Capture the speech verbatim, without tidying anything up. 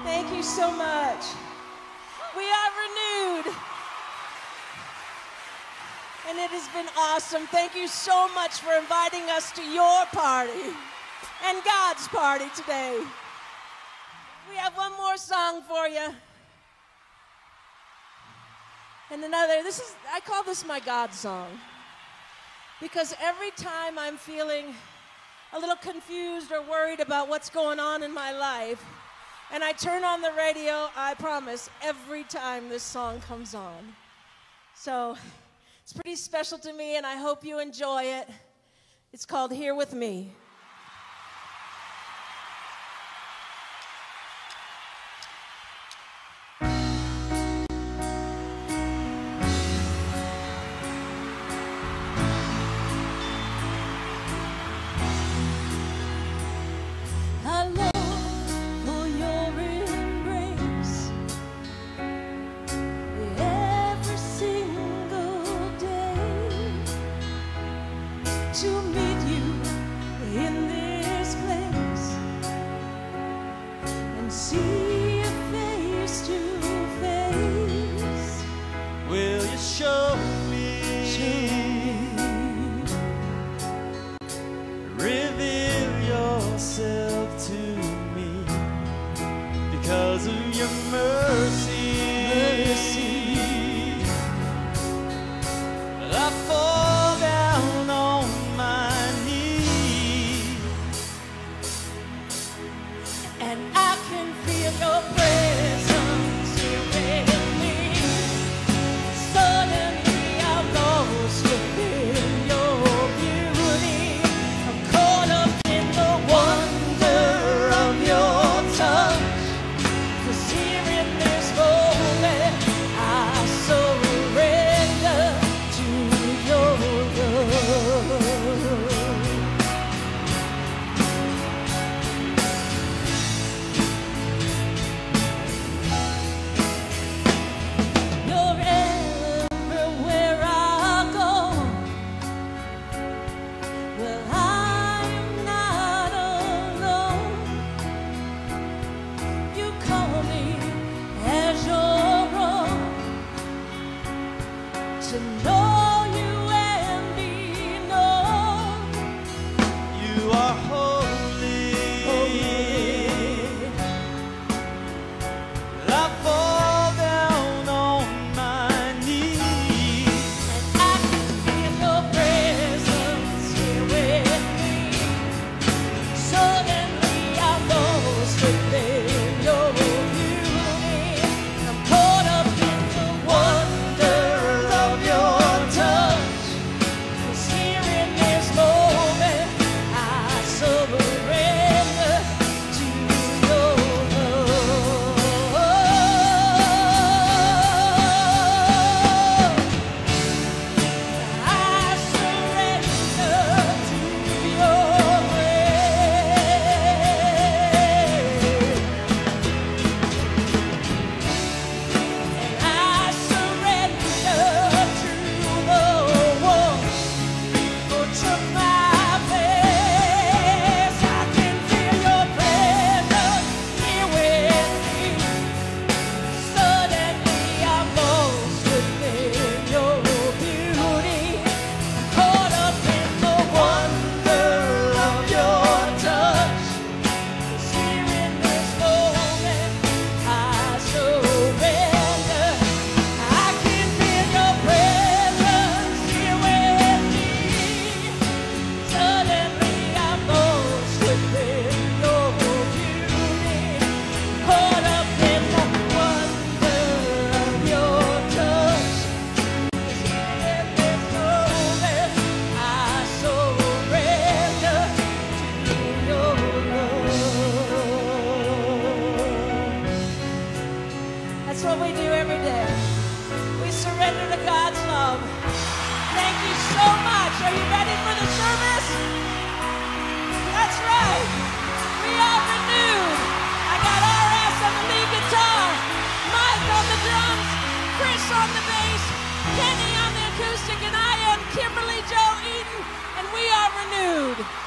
Thank you so much. We are renewed. And it has been awesome. Thank you so much for inviting us to your party and God's party today. We have one more song for you. And another, this is, I call this my God song. Because every time I'm feeling a little confused or worried about what's going on in my life, and I turn on the radio, I promise, every time this song comes on. So it's pretty special to me, and I hope you enjoy it. It's called Here With Me. To meet you in this place and see you face to face. Will you show me? Show me. Reveal yourself to me because of your mercy. Mercy. I fall down on and I can feel your presence here with me. Suddenly I'm lost within your beauty. I'm caught up in the wonder of your touch. 'Cause here in this moment I surrender to your love. To know you and be known. you are holy. Holy. I fall down on my knees, And I can feel your presence here with me. Suddenly I'm lost within your beauty. I'm caught up in the wonder of your touch. 'Cause here in this moment I surrender to your love. I surrender to your grace. And I surrender to the one who took my place. I can feel your presence here with me. Suddenly I'm lost within your beauty. I'm caught up in the wonder of your touch. 'Cause here in this moment I surrender. I can feel your presence here with me. Suddenly I'm lost within your beauty. Caught up in the wonder of your touch. 'Cause here in this moment I surrender to your love. That's what we do every day. We surrender to God's love. Thank you so much. Are you ready for the service? That's right. We are renewed. I got R S on the lead guitar, Mike on the drums, Chris on the bass, Kenny on the acoustic, and I am Kimberly Joe Eaton, and we are renewed.